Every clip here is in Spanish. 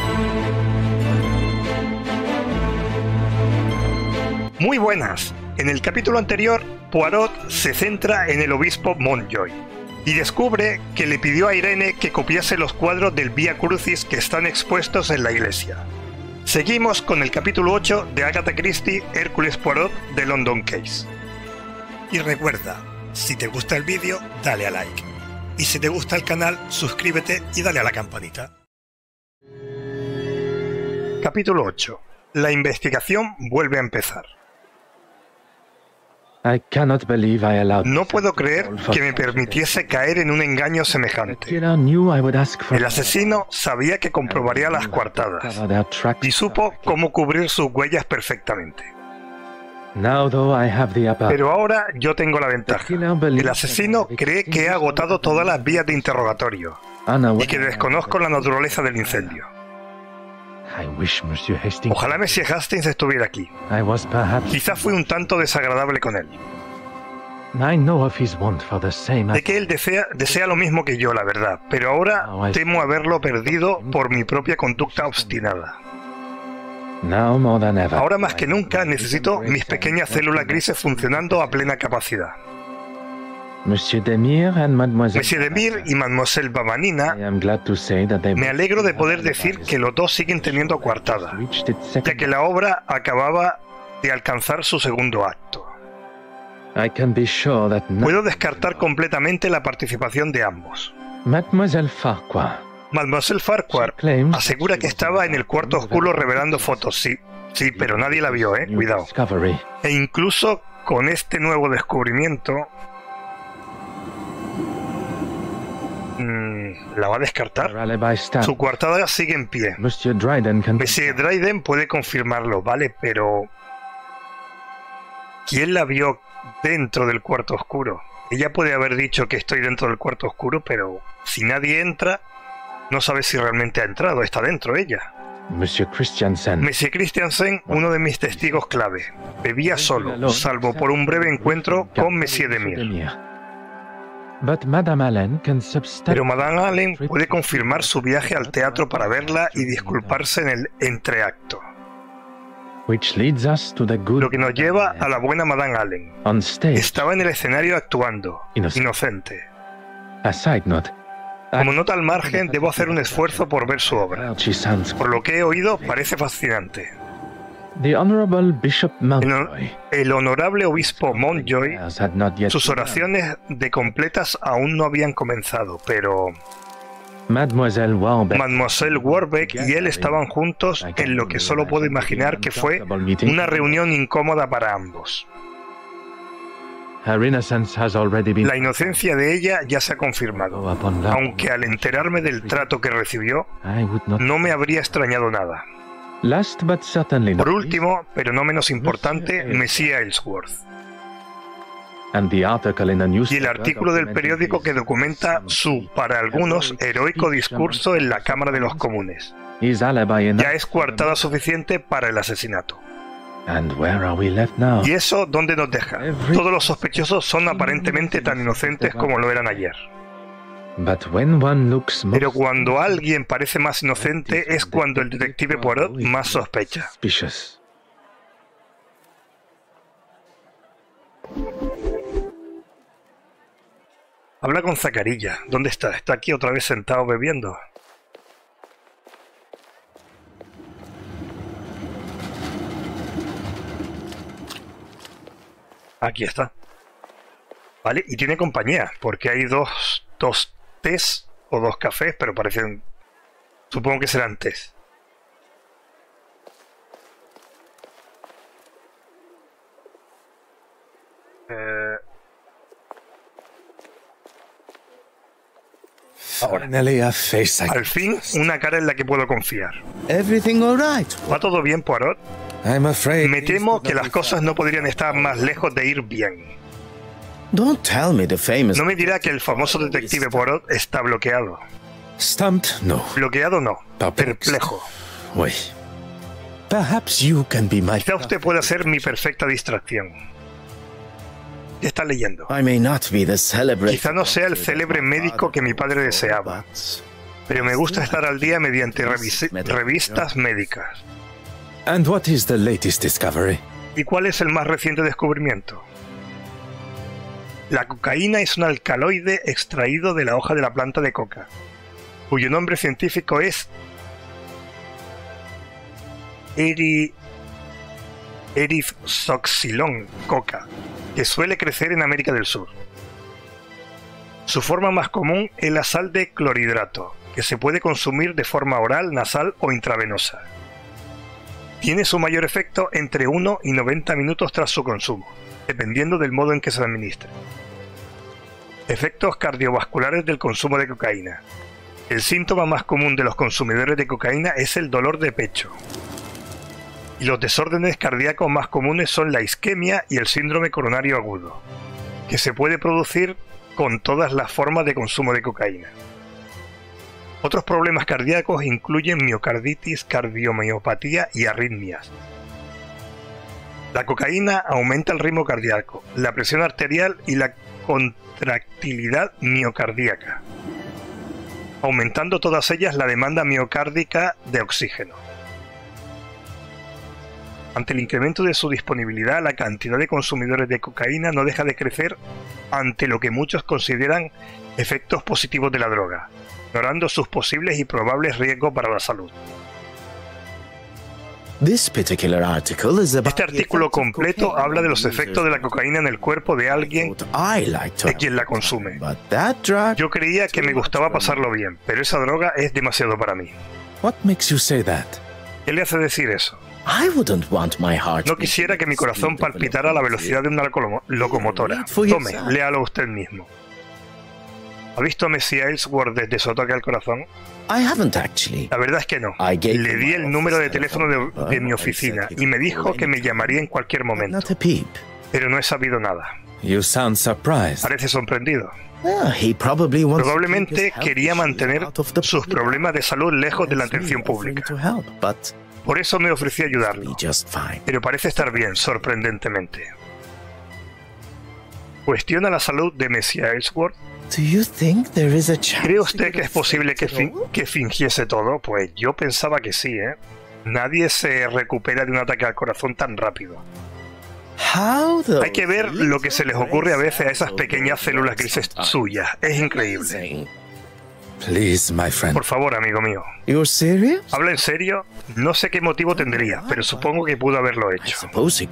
Muy buenas. En el capítulo anterior, Poirot se centra en el obispo Montjoy y descubre que le pidió a Irene que copiase los cuadros del Vía Crucis que están expuestos en la iglesia. Seguimos con el capítulo 8 de Agatha Christie, Hércules Poirot de London Case. Y recuerda, si te gusta el vídeo, dale a like. Y si te gusta el canal, suscríbete y dale a la campanita. Capítulo 8. La investigación vuelve a empezar. No puedo creer que me permitiese caer en un engaño semejante. El asesino sabía que comprobaría las coartadas y supo cómo cubrir sus huellas perfectamente. Pero ahora yo tengo la ventaja. El asesino cree que he agotado todas las vías de interrogatorio y que desconozco la naturaleza del incendio. Ojalá Monsieur Hastings estuviera aquí. Quizá fui un tanto desagradable con él. De que él desea lo mismo que yo, la verdad, pero ahora temo haberlo perdido por mi propia conducta obstinada. Ahora más que nunca necesito mis pequeñas células grises funcionando a plena capacidad. Monsieur Demire y Mademoiselle Babanina, me alegro de poder decir que los dos siguen teniendo coartada, ya que la obra acababa de alcanzar su segundo acto. Puedo descartar completamente la participación de ambos. Mademoiselle Farquhar asegura que estaba en el cuarto oscuro revelando fotos, sí, pero nadie la vio, cuidado. E incluso con este nuevo descubrimiento... ¿La va a descartar? Su coartada sigue en pie. Monsieur Dryden puede confirmarlo, ¿vale? Pero... ¿quién la vio dentro del cuarto oscuro? Ella puede haber dicho que estoy dentro del cuarto oscuro, pero si nadie entra, no sabe si realmente ha entrado, está dentro ella. Monsieur Christiansen, uno de mis testigos clave, bebía solo, salvo por un breve encuentro con Monsieur Demire. Pero Madame Allen puede confirmar su viaje al teatro para verla y disculparse en el entreacto. Lo que nos lleva a la buena Madame Allen. Estaba en el escenario actuando, inocente. Como nota al margen, debo hacer un esfuerzo por ver su obra. Por lo que he oído, parece fascinante. El honorable obispo Montjoy, sus oraciones de completas aún no habían comenzado, pero... Mademoiselle Warbeck y él estaban juntos en lo que solo puedo imaginar que fue una reunión incómoda para ambos. La inocencia de ella ya se ha confirmado, aunque al enterarme del trato que recibió, no me habría extrañado nada. Por último, pero no menos importante, Monsieur Ellsworth. Y el artículo del periódico que documenta su, para algunos, heroico discurso en la Cámara de los Comunes. Ya es coartada suficiente para el asesinato. ¿Y eso dónde nos deja? Todos los sospechosos son aparentemente tan inocentes como lo eran ayer. Pero cuando alguien parece más inocente es cuando el detective Poirot más sospecha. Habla con Zacarilla. ¿Dónde está? ¿Está aquí otra vez sentado bebiendo? Aquí está. Vale, y tiene compañía, porque hay dos tés o dos cafés, pero parecen... supongo que serán tés. Ahora. Al fin, una cara en la que puedo confiar. ¿Va todo bien, Poirot? Me temo que las cosas no podrían estar más lejos de ir bien. No me dirá que el famoso detective Poirot está bloqueado. Bloqueado no, perplejo. Quizá usted pueda ser mi perfecta distracción. ¿Qué está leyendo? Quizá no sea el célebre médico que mi padre deseaba, pero me gusta estar al día mediante revistas médicas. And what is the latest discovery? ¿Y cuál es el más reciente descubrimiento? La cocaína es un alcaloide extraído de la hoja de la planta de coca, cuyo nombre científico es Erythroxylon coca, que suele crecer en América del Sur. Su forma más común es la sal de clorhidrato, que se puede consumir de forma oral, nasal o intravenosa. Tiene su mayor efecto entre 1 y 90 minutos tras su consumo, dependiendo del modo en que se administre. Efectos cardiovasculares del consumo de cocaína. El síntoma más común de los consumidores de cocaína es el dolor de pecho. Y los desórdenes cardíacos más comunes son la isquemia y el síndrome coronario agudo, que se puede producir con todas las formas de consumo de cocaína. Otros problemas cardíacos incluyen miocarditis, cardiomiopatía y arritmias. La cocaína aumenta el ritmo cardíaco, la presión arterial y la contractilidad miocardíaca, aumentando todas ellas la demanda miocárdica de oxígeno. Ante el incremento de su disponibilidad, la cantidad de consumidores de cocaína no deja de crecer ante lo que muchos consideran efectos positivos de la droga, ignorando sus posibles y probables riesgos para la salud. Este artículo completo habla de los efectos de la cocaína en el cuerpo de alguien de quien la consume. Yo creía que me gustaba pasarlo bien, pero esa droga es demasiado para mí. ¿Qué le hace decir eso? No quisiera que mi corazón palpitara a la velocidad de una locomotora. Tome, léalo usted mismo. ¿Ha visto a Messiah Ellsworth desde su ataque al corazón? La verdad es que no. Le di el número de teléfono de mi oficina y me dijo que me llamaría en cualquier momento. Pero no he sabido nada. Parece sorprendido. Probablemente quería mantener sus problemas de salud lejos de la atención pública. Por eso me ofrecí a ayudarlo. Pero parece estar bien, sorprendentemente. ¿Cuestiona la salud de Messiah Ellsworth? ¿Cree usted que es posible que fingiese todo? Pues yo pensaba que sí, ¿eh? Nadie se recupera de un ataque al corazón tan rápido. Hay que ver lo que se les ocurre a veces a esas pequeñas células grises suyas. Es increíble. Por favor, amigo mío. ¿Habla en serio? No sé qué motivo tendría, pero supongo que pudo haberlo hecho.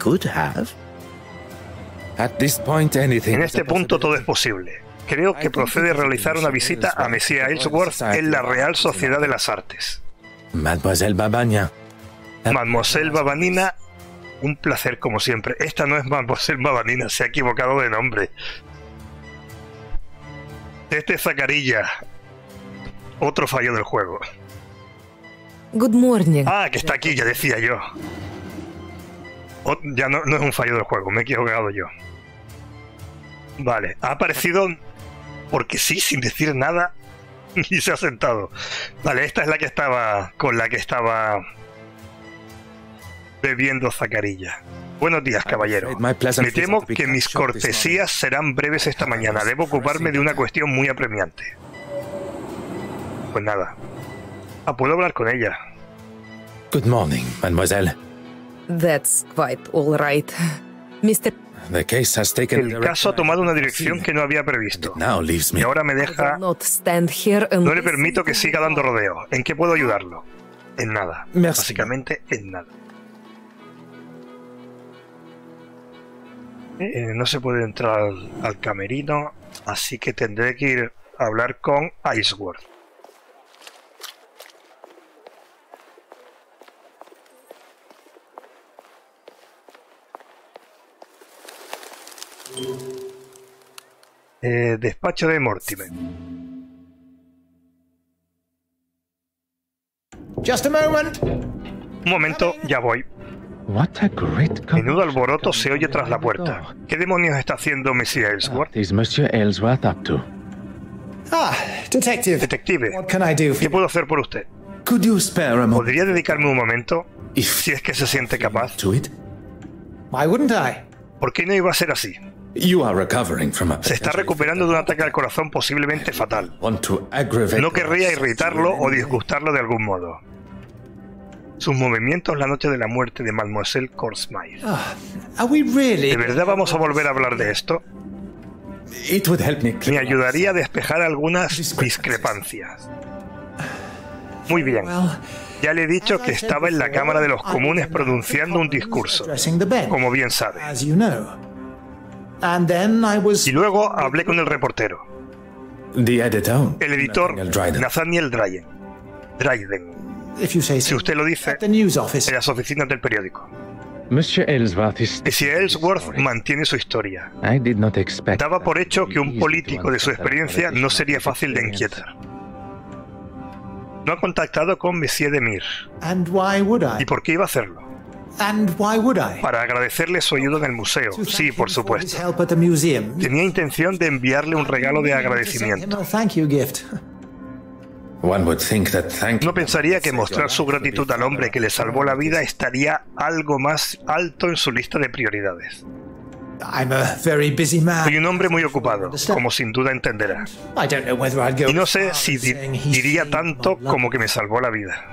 En este punto todo es posible. Creo que procede realizar una visita a Messiah Ellsworth en la Real Sociedad de las Artes. Mademoiselle Babanina, un placer como siempre. Esta no es Mademoiselle Babanina, se ha equivocado de nombre. Este es Zacarilla. Otro fallo del juego. Good morning. Ah, que está aquí, ya decía yo. Ya no es un fallo del juego, me he equivocado yo. Vale, ha aparecido porque sí, sin decir nada, y se ha sentado. Vale, esta es la que estaba, con la que estaba bebiendo Zacarilla. Buenos días, caballero. Me temo que mis cortesías serán breves esta mañana. Debo ocuparme de una cuestión muy apremiante. Pues nada. ¿Puedo hablar con ella? Good morning, mademoiselle. That's quite all right. Mr. El caso ha tomado una dirección que no había previsto. Y ahora me deja... No le permito que siga dando rodeos. ¿En qué puedo ayudarlo? En nada. Básicamente en nada. No se puede entrar al camerino, así que tendré que ir a hablar con Ellsworth. Despacho de Mortimer. Just a moment. Un momento, ya voy. Menudo alboroto se oye tras la puerta. ¿Qué demonios está haciendo Messiah Ellsworth? Detective, ¿qué puedo hacer por usted? ¿Podría dedicarme un momento? Si es que se siente capaz. Why wouldn't I? ¿Por qué no iba a ser así? You are recovering from a... Se está recuperando de un ataque al corazón posiblemente fatal. Want to aggravate... No querría irritarlo o disgustarlo de algún modo. Sus movimientos la noche de la muerte de Mademoiselle Corsmith. Are we really? ¿De verdad vamos a volver a hablar de esto? It would help me Me clear... ayudaría a despejar algunas discrepancias. Muy bien. Ya le he dicho que estaba en la Cámara de los Comunes pronunciando un discurso, como bien sabe. As you know. And then I was... Y luego hablé con el reportero, The editor... el editor Nathaniel Dryden. Dryden, If you say so. si usted lo dice, At the news office. en las oficinas del periódico. Monsieur Ellsworth is... Monsieur Ellsworth mantiene su historia. I did not expect... Daba por hecho que un político de su experiencia no sería fácil de inquietar. No ha contactado con Monsieur Demir. And why would I? ¿Y por qué iba a hacerlo? And why would I? Para agradecerle su ayuda en el museo. To Sí, thank por him for his supuesto. help at the museum. Tenía intención de enviarle un regalo de To send him agradecimiento. a thank you gift. One would think that thank... No pensaría que mostrar su gratitud al hombre que le salvó la vida estaría algo más alto en su lista de prioridades. I'm a very busy man. Soy un hombre muy ocupado, como sin duda entenderá. I don't know whether I'd go Y no sé far si in saying he diría saved tanto my como life. que me salvó la vida.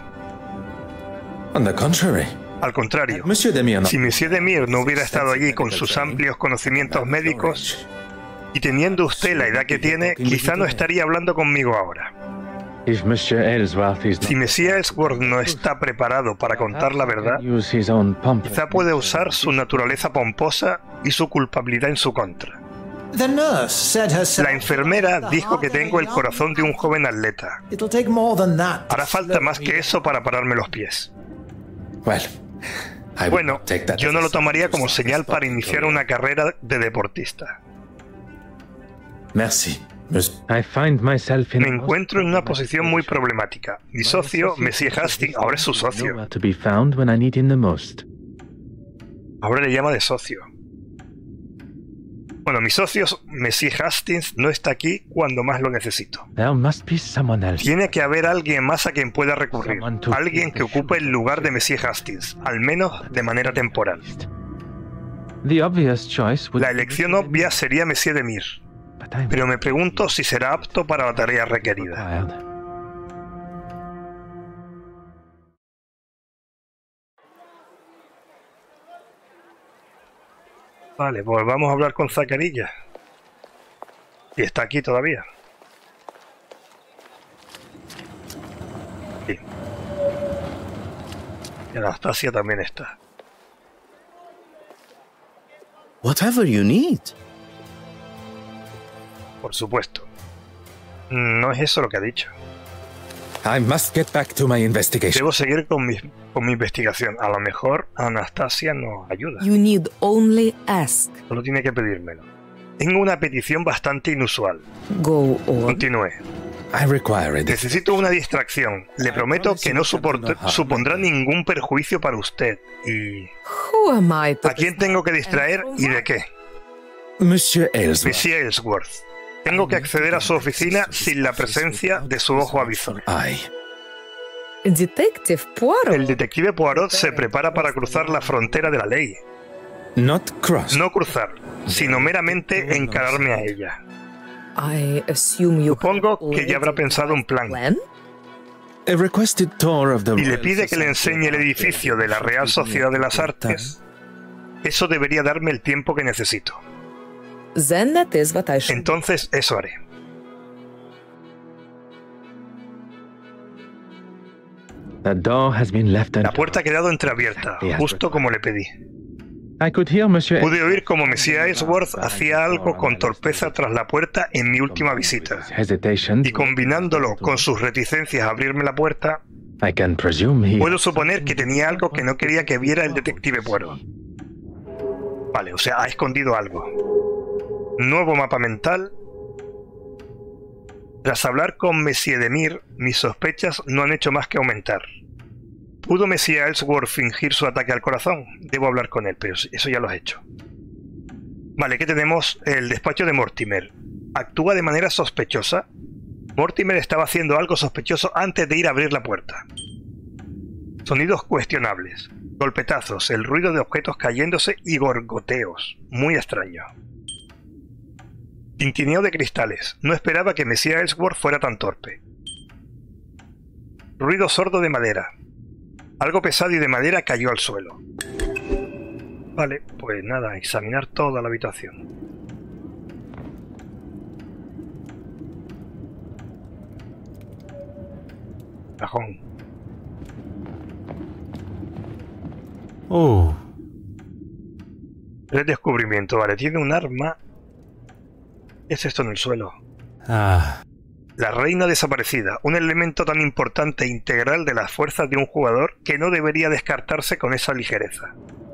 On the contrary. Al contrario, Monsieur Demir... si Monsieur Demir no hubiera estado allí con sus amplios conocimientos médicos y teniendo usted la edad que tiene, quizá no estaría hablando conmigo ahora. If Monsieur Ellsworth is Si Monsieur Ellsworth no está preparado para contar la verdad, use his own pomp... quizá puede usar su naturaleza pomposa y su culpabilidad en su contra. The nurse said herself, La enfermera dijo que tengo el corazón de un joven atleta. It'll take more than that to Hará falta slow más me que down. eso para pararme los pies. Well, I would Bueno, not take that yo as no a lo tomaría sign como of señal para responsibility. iniciar una carrera de deportista. Merci. I find myself in... Me encuentro en una posición muy problemática. Mi socio, Monsieur Hastings, ahora es su socio. Nowhere to be found when I need him the most. Ahora le llama de socio. Bueno, mi socio, Monsieur Hastings, no está aquí cuando más lo necesito. There must be someone else. Tiene que haber alguien más a quien pueda recurrir. Alguien que ocupe el lugar de Monsieur Hastings, al menos de manera temporal. The obvious choice would La elección obvia sería Monsieur Demir, but I pero me pregunto si será apto para la tarea requerida. required. Vale, pues vamos a hablar con Zacarilla. Y está aquí todavía. Sí. Y Anastasia también está. Whatever you need. Por supuesto. No es eso lo que ha dicho. I must get back to my investigation. Debo seguir con mi investigación. A lo mejor Anastasia nos ayuda. You need only ask. Solo tiene que pedírmelo. Tengo una petición bastante inusual. Go on. Continúe. I require it. Necesito una distracción. Le prometo que no supondrá ningún perjuicio para usted. ¿Y Who am I to a quién tengo que distraer y de qué? Monsieur Ellsworth. Monsieur Ellsworth. Tengo que acceder a su oficina sin la presencia de su ojo avisor. I. Detective Poirot? El detective Poirot se prepara para cruzar la frontera de la ley. Not cross. No cruzar, sino meramente encararme a ella. I assume you Supongo have que ya habrá already pensado un plan. plan? A requested tour of the Y le Royal pide que le Society enseñe el of edificio de la Real Sociedad de las Artes. Eso debería darme el tiempo que necesito. Then that is what I should Entonces eso haré. The door has been left La unlocked. puerta ha quedado entreabierta, justo como le pedí. I could hear Monsieur... Pude oír como Monsieur Ellsworth hacía algo con torpeza tras la puerta en mi última visita. Hesitation. Y combinándolo con sus reticencias a abrirme la puerta, I can presume he... puedo suponer que tenía algo que no quería que viera el detective Poirot. Vale, o sea, ha escondido algo. Nuevo mapa mental. Tras hablar con Monsieur Demir, mis sospechas no han hecho más que aumentar. ¿Pudo Monsieur Ellsworth fingir su ataque al corazón? Debo hablar con él, pero eso ya lo he hecho. Vale, ¿qué tenemos? El despacho de Mortimer. ¿Actúa de manera sospechosa? Mortimer estaba haciendo algo sospechoso antes de ir a abrir la puerta. Sonidos cuestionables. Golpetazos, el ruido de objetos cayéndose y gorgoteos. Muy extraño. Tintineo de cristales. No esperaba que Monsieur Ellsworth fuera tan torpe. Ruido sordo de madera. Algo pesado y de madera cayó al suelo. Vale, pues nada, examinar toda la habitación. Cajón. Oh. El descubrimiento, vale, tiene un arma. ¿Qué es esto en el suelo? Ah. La reina desaparecida, un elemento tan importante e integral de las fuerzas de un jugador que no debería descartarse con esa ligereza.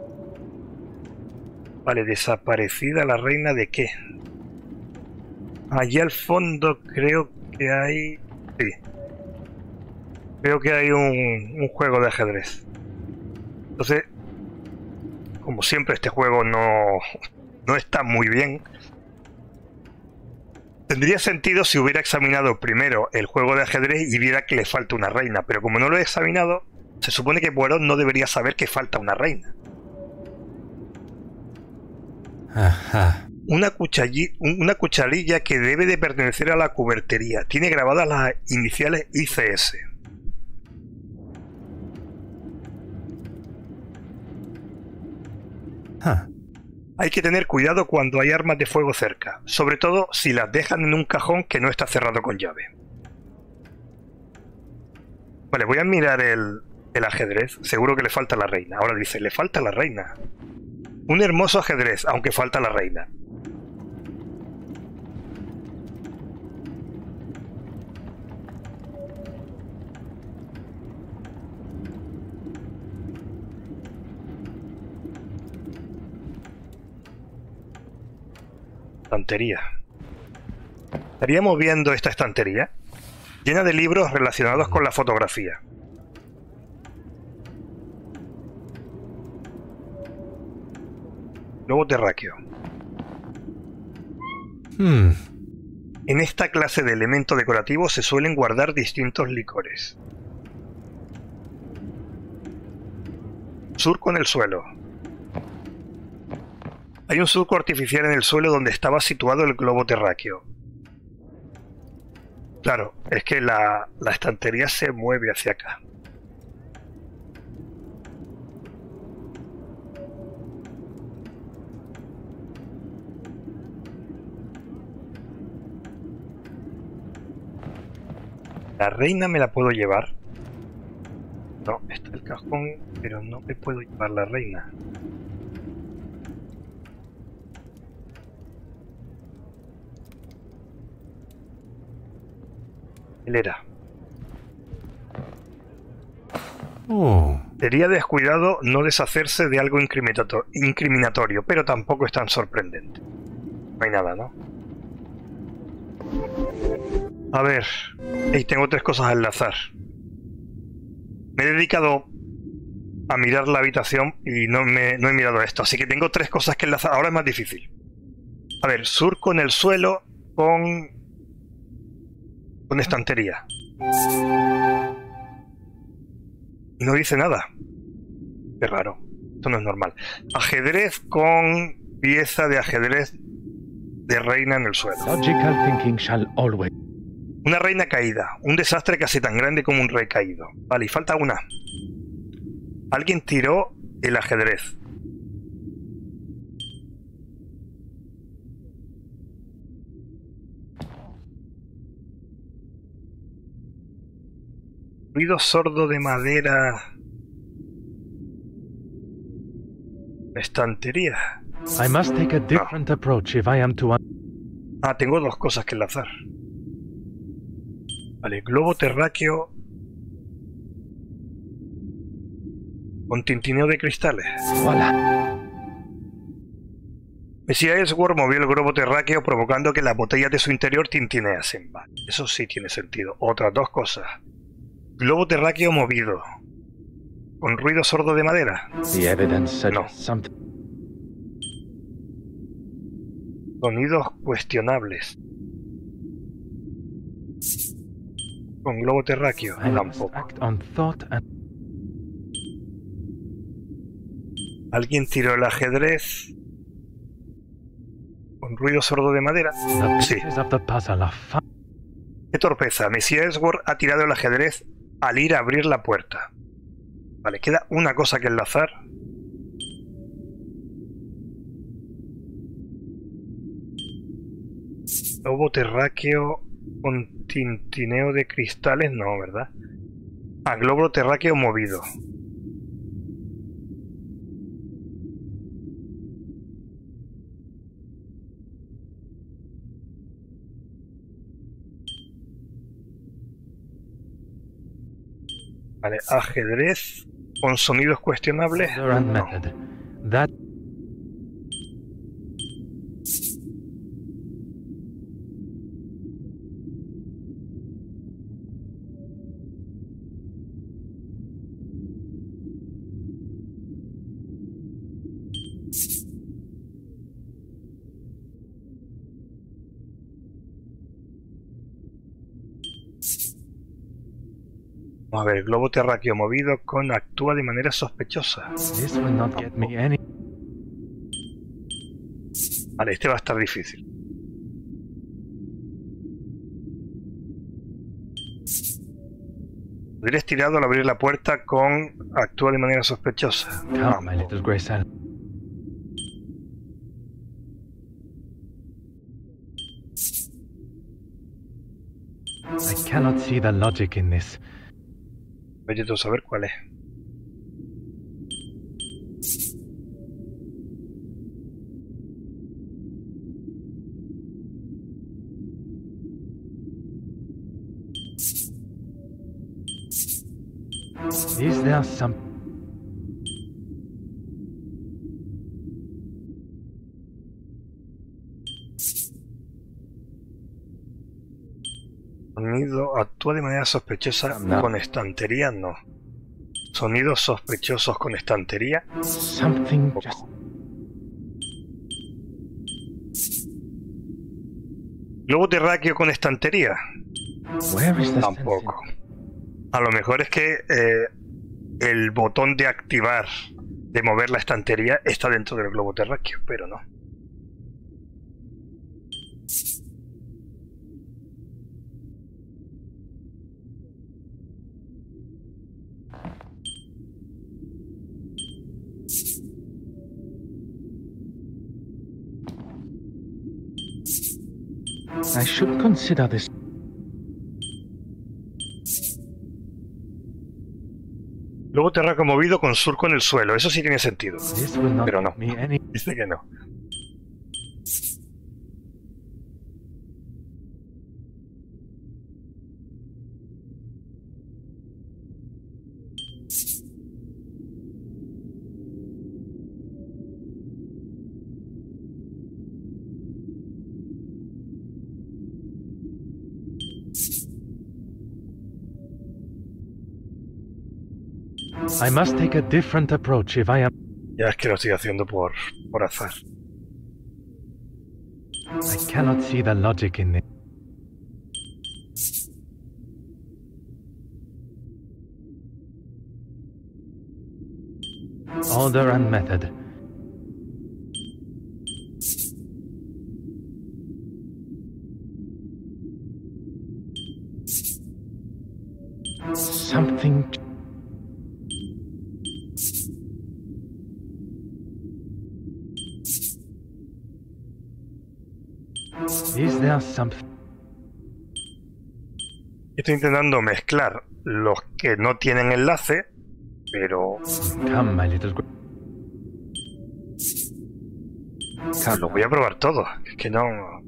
Vale, desaparecida la reina de qué. Allí al fondo creo que hay... Sí. Creo que hay un juego de ajedrez. Entonces, como siempre este juego no está muy bien. Tendría sentido si hubiera examinado primero el juego de ajedrez y viera que le falta una reina, pero como no lo he examinado, se supone que Poirot no debería saber que falta una reina. Ajá. Una cucharilla que debe de pertenecer a la cubertería. Tiene grabadas las iniciales ICS. Huh. Hay que tener cuidado cuando hay armas de fuego cerca, sobre todo si las dejan en un cajón que no está cerrado con llave. Vale, voy a mirar el ajedrez. Seguro que le falta la reina. Ahora dice, le falta la reina. Un hermoso ajedrez, aunque falta la reina. Estantería. Estaríamos viendo esta estantería llena de libros relacionados con la fotografía. Globo terráqueo. En esta clase de elemento decorativo se suelen guardar distintos licores. Surco en el suelo. Hay un surco artificial en el suelo donde estaba situado el globo terráqueo. Claro, es que la estantería se mueve hacia acá. ¿La reina me la puedo llevar? No, está el cajón, pero no me puedo llevar la reina. Era. Oh. Sería descuidado no deshacerse de algo incriminatorio, pero tampoco es tan sorprendente. No hay nada, ¿no? A ver, tengo tres cosas al azar. Me he dedicado a mirar la habitación y no he mirado esto, así que tengo tres cosas que enlazar. Ahora es más difícil. A ver, surco en el suelo con estantería. Y no dice nada. Qué raro. Esto no es normal. Ajedrez con pieza de ajedrez de reina en el suelo. Logical thinking shall always. Una reina caída. Un desastre casi tan grande como un rey caído. Vale, y falta una. Alguien tiró el ajedrez. Ruido sordo de madera. Estantería. I must take a different approach if I am to. Ah, tengo dos cosas que enlazar. Vale, globo terráqueo con tintineo de cristales. Voilà. Monsieur Ellsworth movió el globo terráqueo provocando que las botellas de su interior tintineasen. Vale, eso sí tiene sentido. Otras dos cosas. Globo terráqueo movido. ¿Con ruido sordo de madera? The evidence suggests No. something. Sonidos cuestionables. Con globo terráqueo, I must tampoco. act on thought and. Alguien tiró el ajedrez. Un ruido sordo de madera. The Sí. pieces of the puzzle are Qué torpeza. Mesía Edgeworth ha tirado el ajedrez al ir a abrir la puerta. Vale, queda una cosa que enlazar. Lobo terráqueo con tintineo de cristales, no, ¿verdad? Ah, globo terráqueo movido. Vale, ajedrez con sonidos cuestionables. order and No. method. That Vamos a ver, globo terráqueo movido con actúa de manera sospechosa. this will not get me any. Vale, este va a estar difícil. Hubiera estirado al abrir la puerta con actúa de manera sospechosa. Come, my little Grace Ann. I cannot see the logic in this. Vaya tú a saber cuál es. Is there some? Sonido actúa de manera sospechosa No. con estantería, no. Sonidos sospechosos con estantería. Something just. Globo terráqueo con estantería. Where is the sense in- Tampoco. A lo mejor es que el botón de activar, de mover la estantería, está dentro del globo terráqueo, pero no. I should consider this. Globo terráqueo movido con surco en el suelo, eso sí tiene sentido. This will not Pero no. get me any. Dice que no. I must take a different approach if I am. Ya es que lo estoy haciendo por azar. I cannot see the logic in this. Order and method. Something. Is there something? Estoy intentando mezclar los que no tienen enlace, pero Come, my little. lo voy a probar todo. Es que no.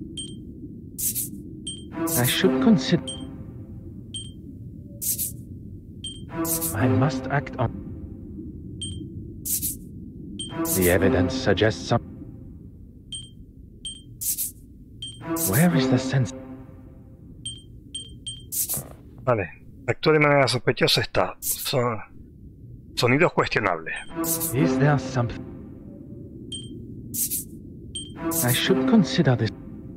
I should consider. I must act on. The evidence suggests some. Where is the sense? Vale. Actúa de manera sospechosa está. Sonidos cuestionables. Is there something? I should consider this.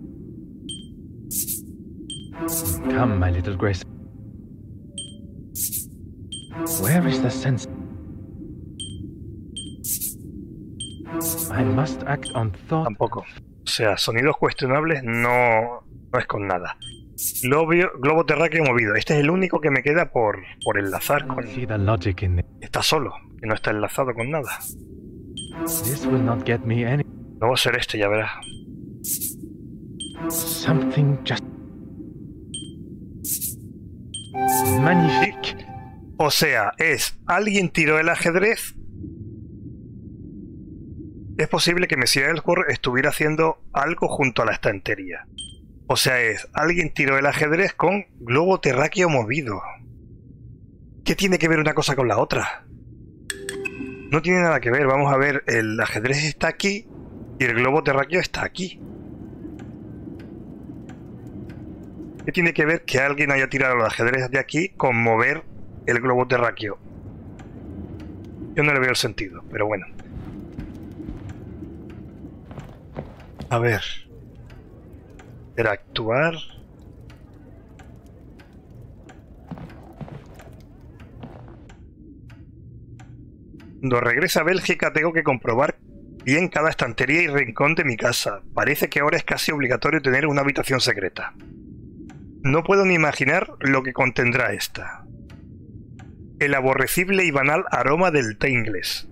Come, my little Grace. Where is the sense? I must act on thought. Tampoco. sea, sonidos cuestionables no es con nada. Globo terráqueo movido. Este es el único que me queda por enlazar con... See the logic in it. Está solo, que no está enlazado con nada. This will not get me any. No va a ser este, ya verás. Something just. Magnifique. O sea, alguien tiró el ajedrez. Es posible que Monsieur Ellsworth estuviera haciendo algo junto a la estantería. O sea, alguien tiró el ajedrez con globo terráqueo movido. ¿Qué tiene que ver una cosa con la otra? No tiene nada que ver. Vamos a ver, el ajedrez está aquí y el globo terráqueo está aquí. ¿Qué tiene que ver que alguien haya tirado el ajedrez de aquí con mover el globo terráqueo? Yo no le veo el sentido, pero bueno. A ver. Interactuar. Cuando regrese a Bélgica tengo que comprobar bien cada estantería y rincón de mi casa. Parece que ahora es casi obligatorio tener una habitación secreta. No puedo ni imaginar lo que contendrá esta. El aborrecible y banal aroma del té inglés.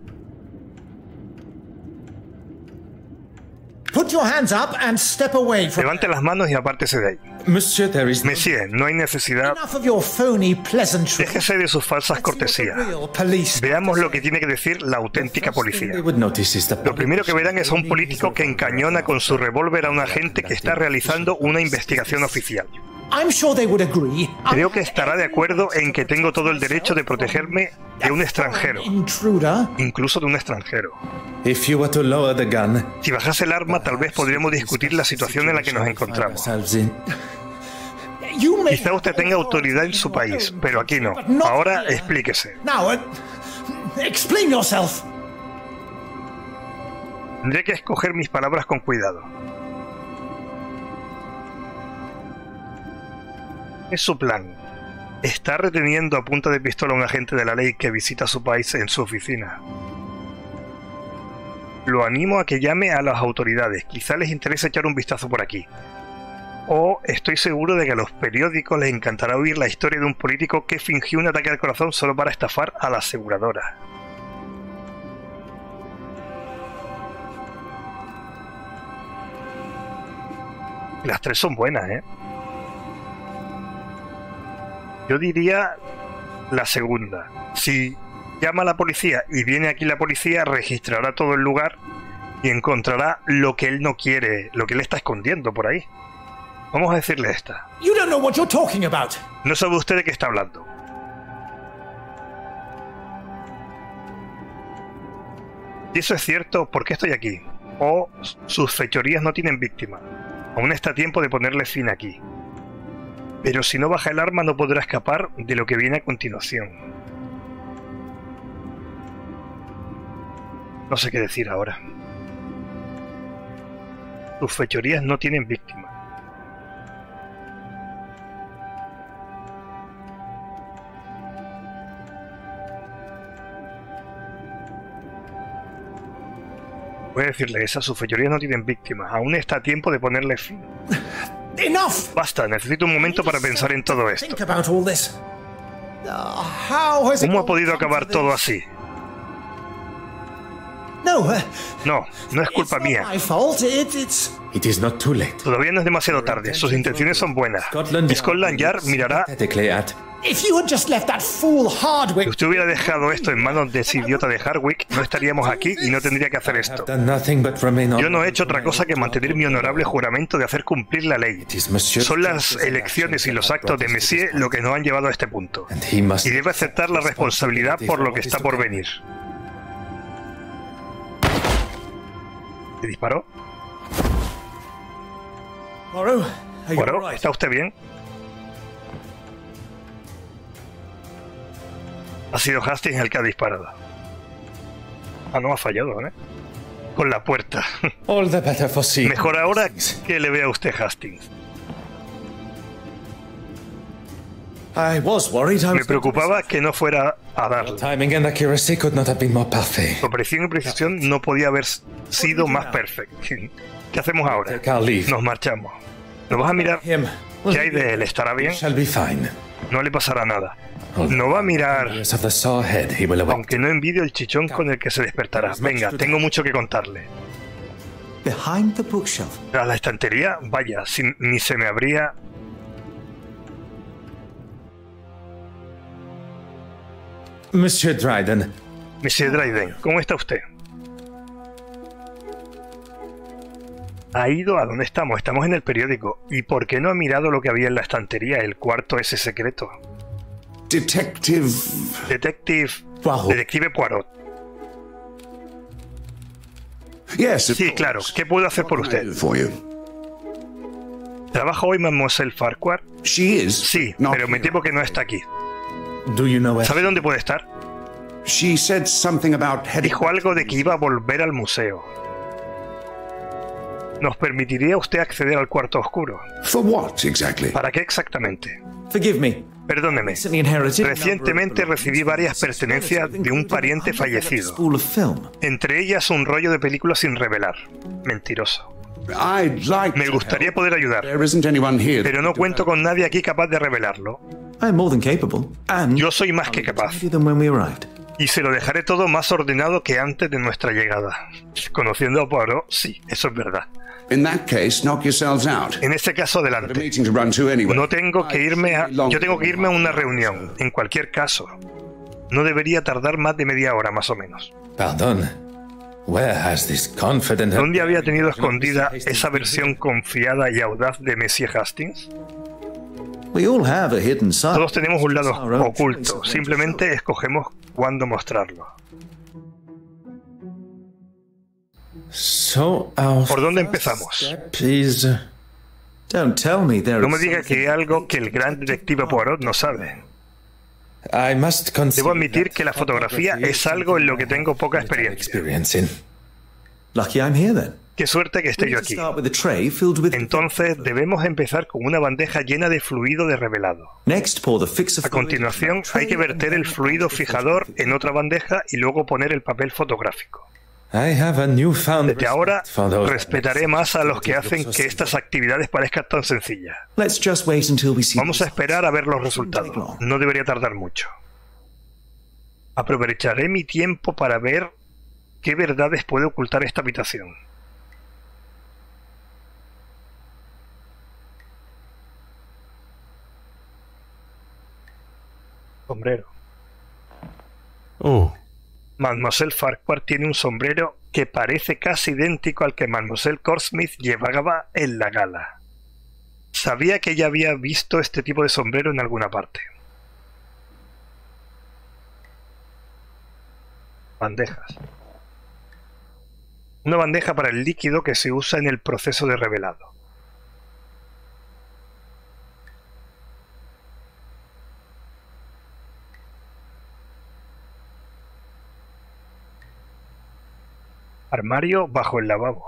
Put your hands up and step away from Levante las manos y apártese de ahí. Monsieur, there is no... Monsieur, no hay necesidad. enough of your phony pleasantry. Déjese de sus falsas cortesías. Veamos lo que tiene que decir la auténtica policía. They would notice is the Lo primero que verán es a un político que encañona con su revólver a un agente que está realizando una investigación oficial. I'm sure they would agree. Creo que estará de acuerdo en que tengo todo el derecho de protegerme de un extranjero, Intruder. incluso de un extranjero. If you were to lower the gun, Si bajase el arma, tal vez podríamos discutir la situación en la que nos encontramos. ourselves in. You may Quizá usted tenga autoridad en su país, pero aquí no. Ahora explíquese. Now, explain yourself. Tendré que escoger mis palabras con cuidado. Es su plan. Está reteniendo a punta de pistola a un agente de la ley que visita su país en su oficina. Lo animo a que llame a las autoridades. Quizá les interese echar un vistazo por aquí. O estoy seguro de que a los periódicos les encantará oír la historia de un político que fingió un ataque al corazón solo para estafar a la aseguradora. Las tres son buenas, ¿eh? Yo diría la segunda. Si llama a la policía y viene aquí la policía, registrará todo el lugar y encontrará lo que él no quiere, lo que él está escondiendo por ahí. Vamos a decirle esta. You don't know what you're talking about. No sabe usted de qué está hablando. Si eso es cierto, ¿por qué estoy aquí? O sus fechorías no tienen víctima. Aún está a tiempo de ponerle fin aquí. Pero si no baja el arma no podrá escapar de lo que viene a continuación. No sé qué decir ahora. Sus fechorías no tienen víctima. Voy a decirle esa, sus fechorías no tienen víctimas. Aún está a tiempo de ponerle fin. Enough. Basta, necesito un momento para pensar en todo esto. Think about all this. How has it ¿Cómo ha all podido come acabar to todo this? así? No, No, no es culpa it's not mía. my fault. It's It is not too late. Todavía no es demasiado tarde. Sus intenciones son buenas. Scotland Yard mirará. Pathetically at. if you had just left that fool Si Hardwick. usted hubiera dejado esto en manos de ese idiota de Hardwick, no estaríamos aquí y no tendría que hacer esto. Done nothing but remain on. Yo no he hecho otra cosa que mantener mi honorable juramento de hacer cumplir la ley. It is Monsieur Son las elecciones y los actos de Messier lo que nos han llevado a este punto. And he must Y debe aceptar la responsabilidad por lo que está por venir. ¿Le disparó? Poirot, are you Bueno, all right? ¿está usted bien? Ha sido Hastings el que ha disparado. Ah, no, ha fallado, ¿eh? Con la puerta. all the better for seeing. Mejor ahora que le vea a usted Hastings. I was worried. I Me was preocupaba que no fuera a darle. Timing and accuracy could not have been more perfect. Su precisión y precisión no podía haber sido más perfecta. ¿Qué hacemos ahora? Take our leave. Nos marchamos. ¿No vas a mirar Him. qué hay de él? ¿Estará bien? Shall be fine. No le pasará nada. No va a mirar, Years of the saw head he will await. aunque no envidio el chichón con el que se despertará. Venga, tengo mucho que contarle. Behind the bookshelf. Tras la estantería, vaya, ni se me habría... Monsieur Dryden, Monsieur Dryden, ¿cómo está usted? Ha ido a donde estamos. Estamos en el periódico. ¿Y por qué no ha mirado lo que había en la estantería, el cuarto ese secreto? Detective. Detective Poirot. Yes, of Sí, course. claro. ¿Qué puedo hacer por What can I usted? do for you? ¿Trabaja hoy Mademoiselle Farquhar? She is. Sí, not pero me here. temo que no está aquí. do you know where? ¿Sabe dónde puede estar? She said something about heading. Dijo algo de que iba a volver al museo. ¿Nos permitiría usted acceder al cuarto oscuro? For what exactly? ¿Para qué exactamente? Forgive me. Perdóneme. Recently inherited a Recientemente number of recibí varias pertenencias de un pariente fallecido, School of film. entre ellas un rollo de películas sin revelar. Mentiroso. I'd like Me to gustaría help. poder ayudar, There isn't anyone here. pero no cuento con nadie aquí capaz de revelarlo. I am more than capable, and Yo soy más que capaz, tidier than when we arrived. y se lo dejaré todo más ordenado que antes de nuestra llegada. Conociendo a Poirot, sí, eso es verdad. In that case, knock yourselves out. En ese caso, Got a adelante. meeting to run to anyway. Yo tengo que irme a una reunión. En cualquier caso, no debería tardar más de media hora, más o menos. Pardon. Where has this confident... ¿Dónde había tenido escondida esa versión confiada y audaz de Monsieur Hastings? We all have a hidden side. Todos tenemos un lado It's our own choice oculto, of when to simplemente escogemos cuándo mostrarlo. So our ¿Por dónde first empezamos? step is... show. Don't tell me there No is me diga something- que hay algo que el gran detective Poirot no sabe. I must concede Debo admitir that que la fotografía photography es algo en lo que something I tengo poca have little experiencia. experience in. Lucky I'm here then. Qué suerte que We esté need yo to aquí. start with a tray filled with. Entonces debemos empezar con una bandeja llena de fluido de revelado. Next, pour the fixer A fluid continuación into the hay que tray verter and el then fluido add the fijador photography. en otra bandeja y luego poner el papel fotográfico. I have a newfound Desde ahora respect for those respetaré más a los que hacen so que estas actividades parezcan tan sencillas. Let's just wait until we see. Vamos the a esperar a ver los results. Shouldn't resultados. take long. No debería tardar mucho. Aprovecharé mi tiempo para ver qué verdades puede ocultar esta habitación. Sombrero. Oh, Mademoiselle Farquhar tiene un sombrero que parece casi idéntico al que Mademoiselle Corsmith llevaba en la gala. Sabía que ella había visto este tipo de sombrero en alguna parte. Bandejas. Una bandeja para el líquido que se usa en el proceso de revelado. Armario bajo el lavabo.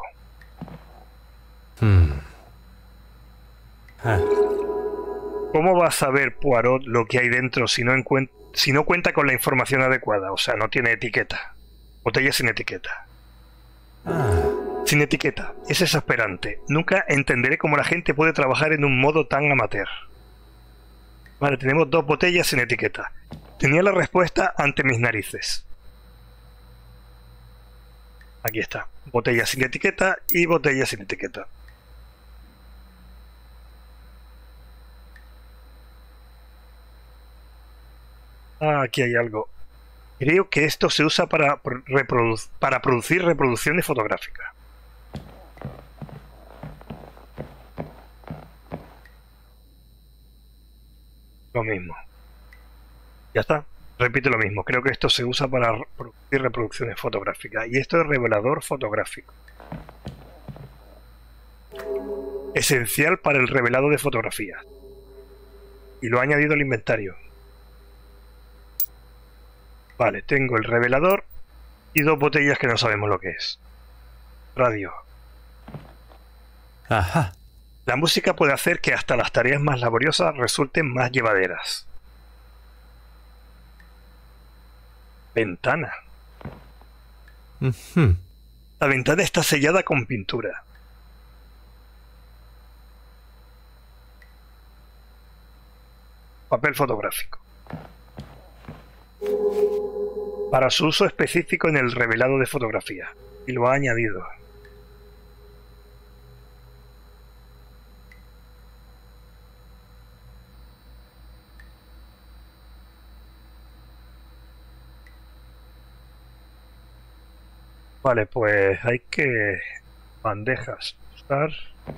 ¿Cómo va a saber Poirot lo que hay dentro si no cuenta con la información adecuada? O sea, no tiene etiqueta. Botella sin etiqueta. Sin etiqueta. Es exasperante. Nunca entenderé cómo la gente puede trabajar en un modo tan amateur. Vale, tenemos dos botellas sin etiqueta. Tenía la respuesta ante mis narices. Aquí está. Botella sin etiqueta y botella sin etiqueta. Ah, aquí hay algo. Creo que esto se usa para producir reproducciones fotográficas. Lo mismo. Ya está. Repite lo mismo. Creo que esto se usa para producir reproducciones fotográficas. Y esto es revelador fotográfico. Esencial para el revelado de fotografías. Y lo ha añadido al inventario. Vale, tengo el revelador y dos botellas que no sabemos lo que es. Radio. ajá. La música puede hacer que hasta las tareas más laboriosas resulten más llevaderas. Ventana. Ujú. La ventana está sellada con pintura. Papel fotográfico. Para su uso específico en el revelado de fotografía. Y lo ha añadido. Vale, pues hay que... bandejas. Usar...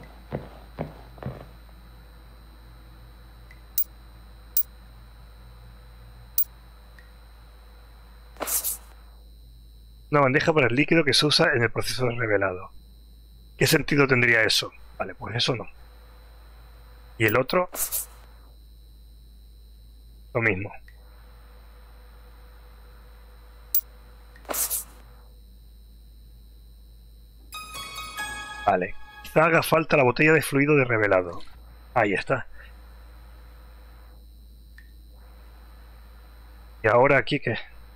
Una bandeja para el líquido que se usa en el proceso de revelado. ¿Qué sentido tendría eso? Vale, pues eso no. ¿Y el otro? Lo mismo. Vale. Quizá haga falta la botella de fluido de revelado. Ahí está. ¿Y ahora aquí qué?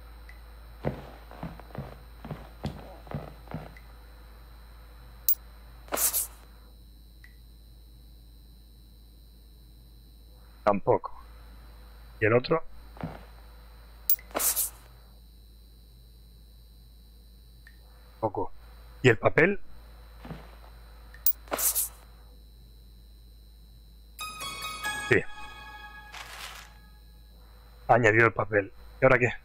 Tampoco. ¿Y el otro? Tampoco. ¿Y el papel? Sí. Ha añadido el papel. ¿Y ahora qué?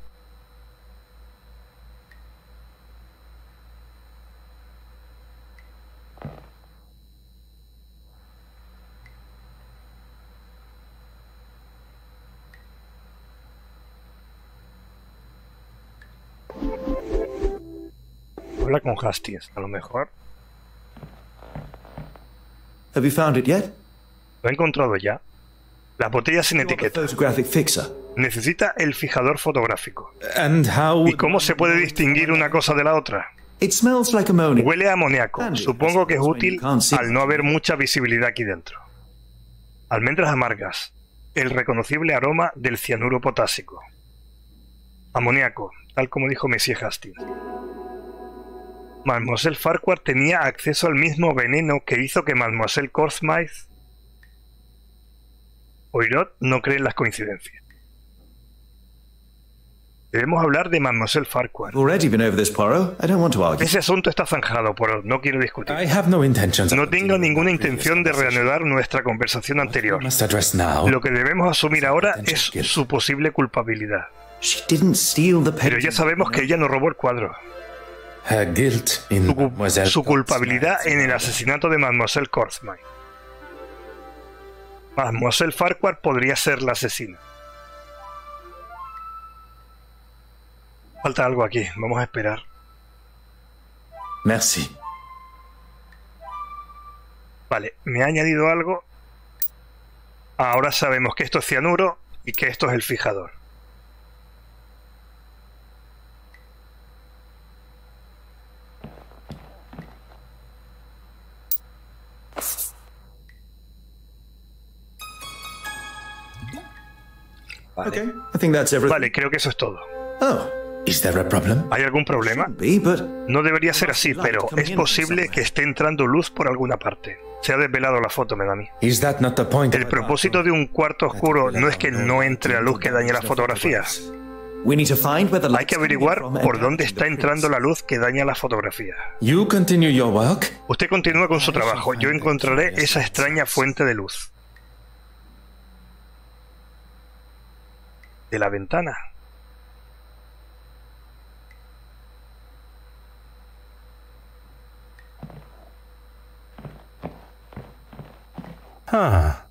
Habla con Hastings, a lo mejor. Have you found it yet? Lo he encontrado ya. La botella sin You want the etiqueta. photographic fixer. Necesita el fijador fotográfico. And how... ¿Y cómo se puede distinguir una cosa de la otra? It smells like ammonia. Huele a amoníaco. Supongo que es útil al no haber mucha visibilidad aquí dentro. Almendras amargas. El reconocible aroma del cianuro potásico. Amoníaco, tal como dijo Monsieur Hastings. Mademoiselle Farquhar tenía acceso al mismo veneno que hizo que Mademoiselle Cornwall... Poirot no cree en las coincidencias. Debemos hablar de Mademoiselle Farquhar. I've already been over this, Poirot. I don't want to argue. Ese asunto está zanjado, Poirot. No quiero discutir. I have no intentions of No tengo ninguna intención de reanudar nuestra conversación anterior. must address now. Lo que debemos asumir ahora es su posible culpabilidad. She didn't steal the Pero painting. ya sabemos que ella no robó el cuadro. Her guilt in Mademoiselle Su culpabilidad en el asesinato de Mademoiselle Cornwall. Mademoiselle Farquhar podría ser la asesina. Falta algo aquí. Vamos a esperar. Merci. Vale, me ha añadido algo. Ahora sabemos que esto es cianuro y que esto es el fijador. Okay, I think that's everything. Vale, creo que eso es todo. Oh, Is there a problem? ¿Hay algún problema? be, but No debería ser así, pero es posible que esté entrando luz por alguna parte. Se ha desvelado la foto, me da a mí. Is that not the point? El propósito de un cuarto oscuro no es que no entre la luz que dañe las fotografías. we need to find where the Hay light's que coming averiguar from and por how dónde to está fix entrando it. la luz que daña las fotografías. You continue your work? Usted continúa con su trabajo. Yo encontraré esa extraña fuente de luz. De la ventana. Ah.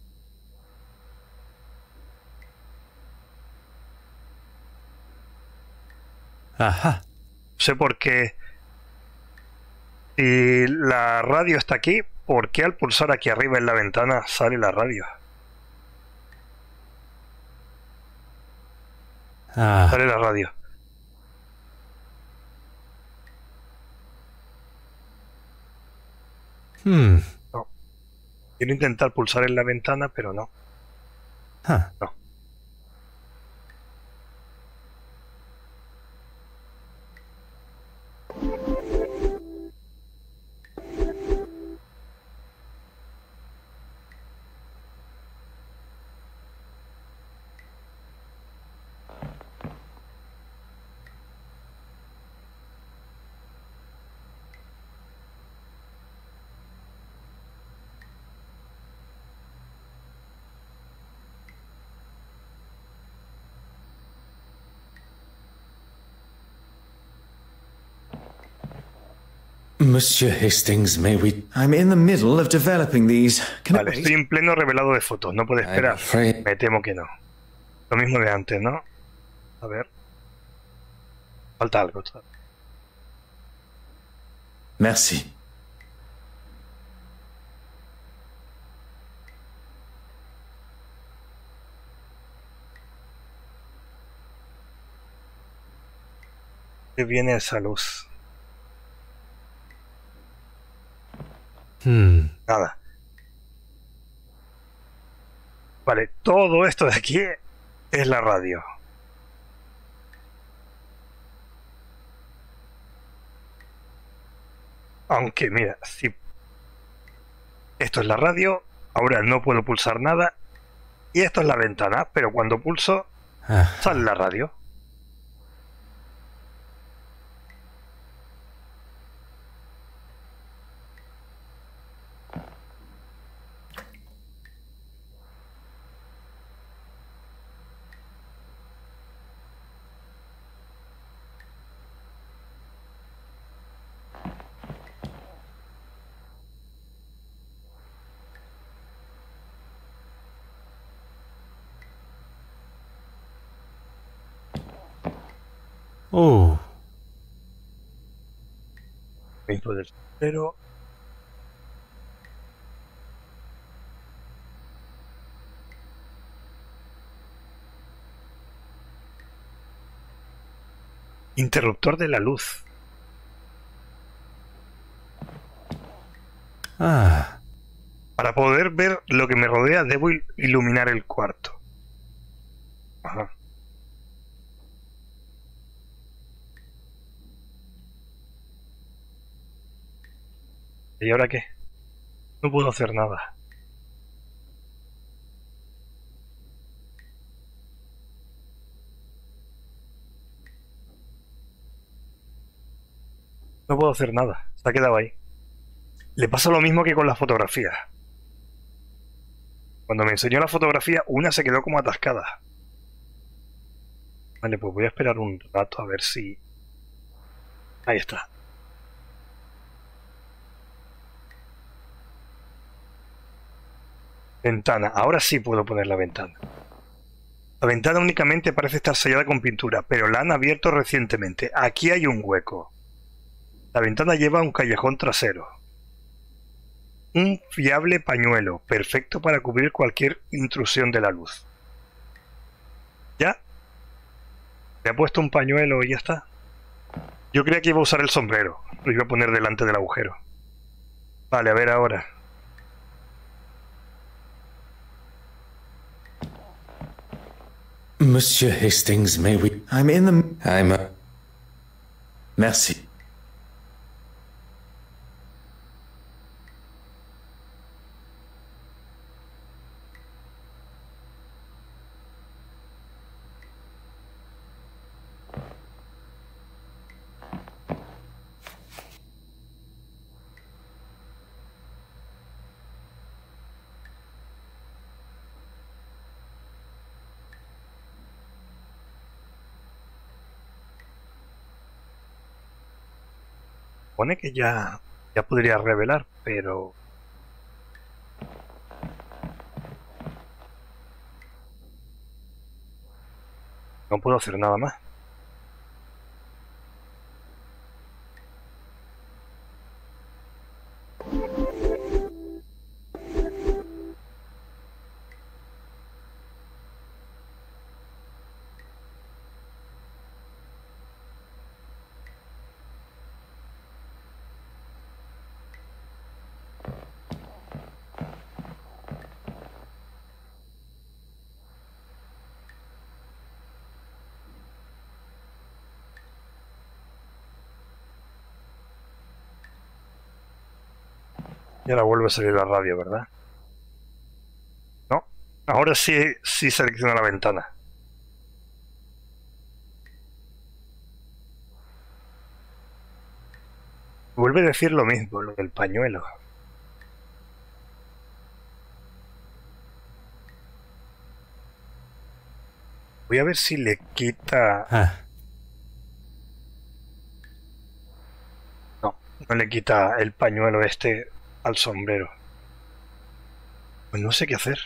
Ajá. No sé por qué. Si la radio está aquí, ¿por qué al pulsar aquí arriba en la ventana sale la radio? Ah. Sale la radio. Hmm. No. Quiero intentar pulsar en la ventana, pero no. Ah. No. Monsieur Hastings, may we... I'm in the middle of developing these. Can Vale, estoy en pleno revelado de fotos. No puede esperar. afraid- Me temo que no. Lo mismo de antes, ¿no? A ver. Falta algo. Merci. ¿Qué viene esa luz? Nada. Vale, todo esto de aquí es la radio. Aunque, mira, si esto es la radio, ahora no puedo pulsar nada. Y esto es la ventana, pero cuando pulso, sale la radio. Oh. Dentro del cero. Interruptor de la luz. Ah. Para poder ver lo que me rodea, debo iluminar el cuarto. Ajá. ¿Y ahora qué? No puedo hacer nada. No puedo hacer nada. Se ha quedado ahí. Le pasa lo mismo que con las fotografías. Cuando me enseñó la fotografía, una se quedó como atascada. Vale, pues voy a esperar un rato a ver si... Ahí está. Ventana. Ahora sí puedo poner la ventana. La ventana únicamente parece estar sellada con pintura, pero la han abierto recientemente. Aquí hay un hueco. La ventana lleva a un callejón trasero. Un fiable pañuelo, perfecto para cubrir cualquier intrusión de la luz. ¿Ya? ¿Le ha puesto un pañuelo y ya está? Yo creía que iba a usar el sombrero. Lo iba a poner delante del agujero. Vale, a ver ahora. Monsieur Hastings, may we... I'm in the... I'm... Merci. Pone que ya podría revelar, pero... No puedo hacer nada más. Y ahora vuelve a salir la radio, ¿verdad? No. Ahora sí selecciona la ventana. Vuelve a decir lo mismo, lo del pañuelo. Voy a ver si le quita... Ah. No, No le quita el pañuelo este al sombrero. Pues no sé qué hacer.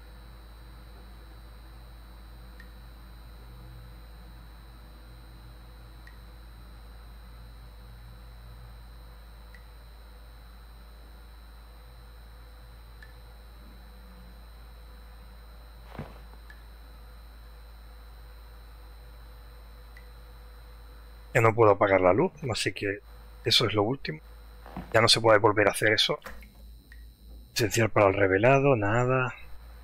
Ya no puedo apagar la luz, así que eso es lo último. Ya no se puede volver a hacer eso. Esencial para el revelado, nada.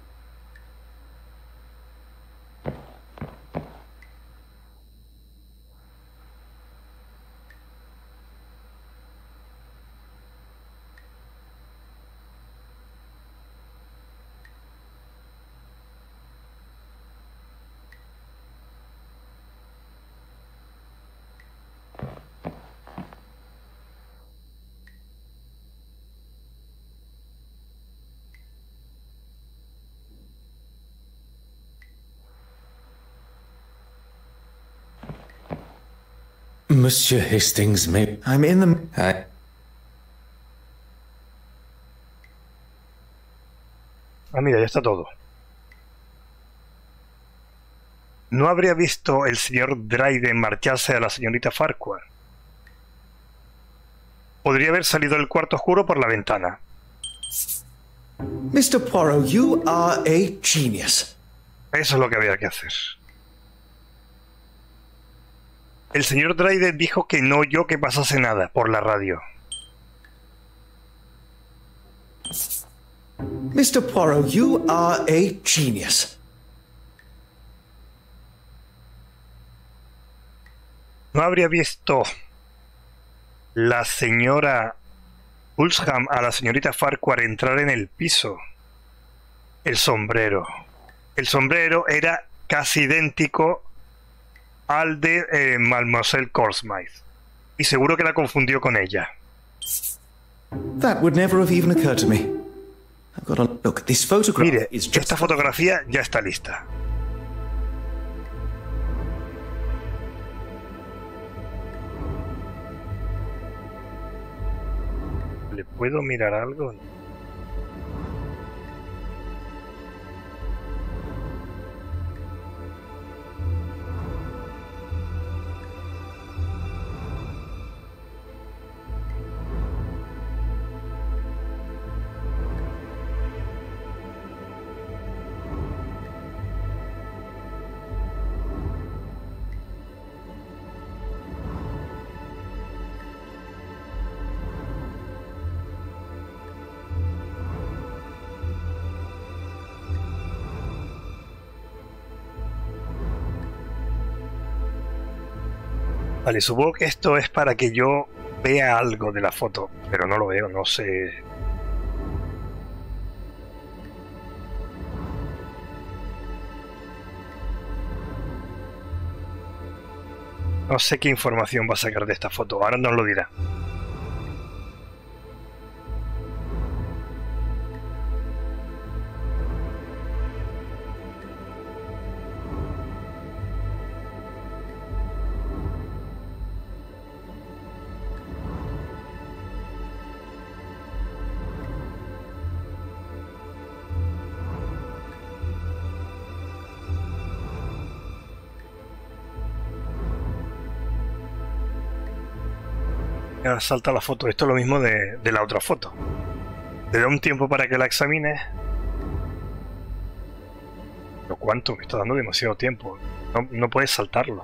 Monsieur Hastings may... I'm in the... Ah, mira, ya está todo. ¿No habría visto el señor Dryden marcharse a la señorita Farquhar? Podría haber salido del cuarto oscuro por la ventana. Mr. Poirot, you are a genius. Eso es lo que había que hacer. El señor Dryden dijo que no oyó que pasase nada por la radio. Mr. Poirot, you are a genius. ¿No habría visto la señora Ulsham a la señorita Farquhar entrar en el piso? El sombrero. El sombrero era casi idéntico al de Mademoiselle Corsmith. Y seguro que la confundió con ella. That would never have even occurred to me. I've got to look. This photograph Mire, is just... esta fotografía ya está lista. ¿Le puedo mirar algo? Vale, supongo que esto es para que yo vea algo de la foto, pero no lo veo, no sé. No sé qué información va a sacar de esta foto, ahora nos lo dirá. Salta la foto. Esto es lo mismo de la otra foto. Le da un tiempo para que la examine. ¿Pero cuánto? Me está dando demasiado tiempo. No puedes saltarlo.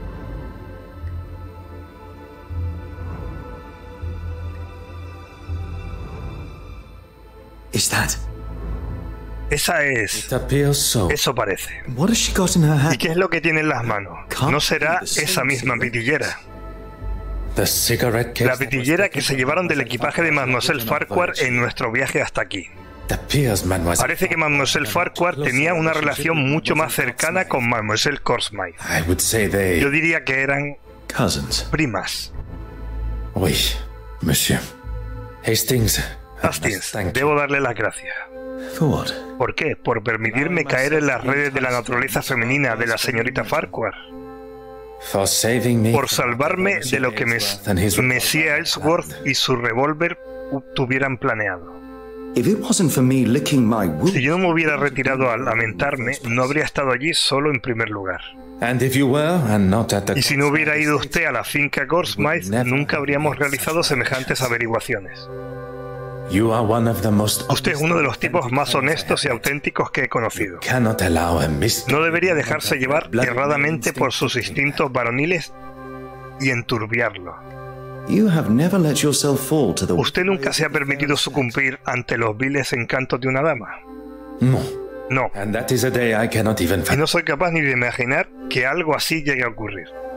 Is that? Esa es. It appears so. Eso parece. What has she got in her hand? ¿Y qué es lo que tiene en las manos? ¿No será esa misma pitillera? The cigarette case La pitillera que se llevaron del equipaje de Mademoiselle Farquhar en nuestro viaje hasta aquí. It appears Mademoiselle... Parece que Mademoiselle Farquhar tenía una relación mucho más cercana con Mademoiselle Corsmith. I would say they... Yo diría que eran Cousins. primas. Oui, monsieur. Hastings... Hastings, thank you. debo darle las gracias. For what? ¿Por qué? Por permitirme caer en las redes de la naturaleza femenina de la señorita Farquhar. For saving me por salvarme de lo que Monsieur Ellsworth y su revólver tuvieran planeado. If it wasn't for me licking my wound, Si yo no me hubiera retirado a lamentarme, no habría estado allí solo en primer lugar. and if you were and not at the Y si no hubiera ido usted a la finca Gorsmith, nunca habríamos realizado semejantes averiguaciones. you are one of the most Usted es uno de los tipos más honestos y auténticos que he conocido. cannot allow a mystery. No debería dejarse llevar erradamente por sus instintos varoniles y enturbiarlo. you have never let yourself fall to the Usted nunca se ha permitido sucumbir ante los viles encantos de una dama. No. No. And that is a day I cannot even Y no soy capaz ni de imaginar que algo así llegue a ocurrir.